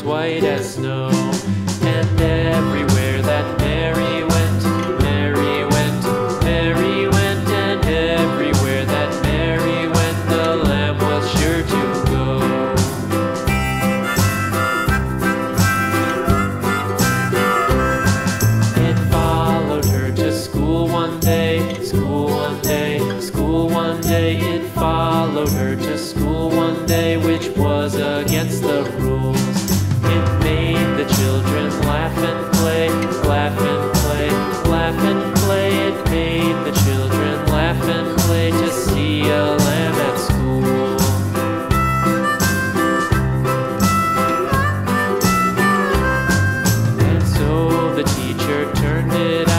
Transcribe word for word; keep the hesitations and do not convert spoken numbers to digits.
was white as snow. And everywhere that Mary went, Mary went, Mary went, and everywhere that Mary went, the lamb was sure to go. It followed her to school one day, school one day, school one day. It followed her to school one day, which was against the rules. It made the children laugh and play, laugh and play, laugh and play. It made the children laugh and play to see a lamb at school. And so the teacher turned it